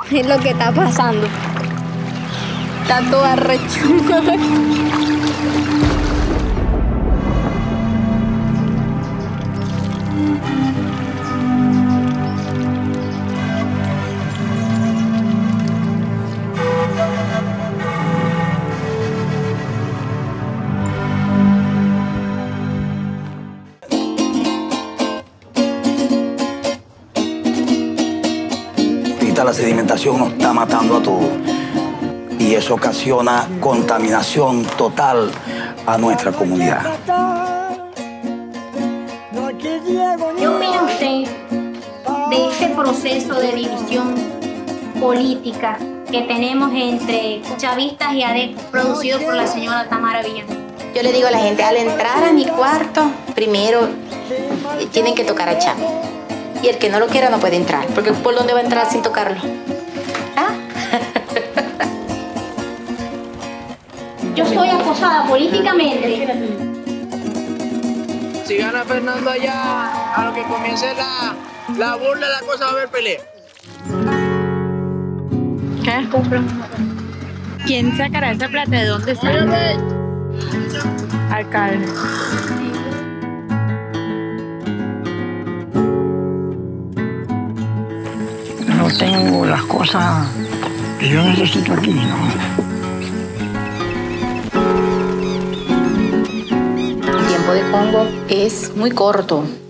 Es lo que está pasando. Está toda rechuma. La sedimentación nos está matando a todos y eso ocasiona contaminación total a nuestra comunidad. ¿Qué opina usted de este proceso de división política que tenemos entre chavistas y ADEC producido por la señora Tamara Villano? Yo le digo a la gente, al entrar a mi cuarto, primero tienen que tocar a Chami. Y el que no lo quiera no puede entrar, porque ¿por dónde va a entrar sin tocarlo? ¿Ah? Yo soy acosada políticamente. Si gana Fernando allá, a lo que comience la burla, la cosa va a haber pelea. ¿Qué? ¿Quién sacará esa plata? ¿De dónde sale? Alcalde. No tengo las cosas que yo necesito aquí, ¿no? El tiempo de Congo es muy corto.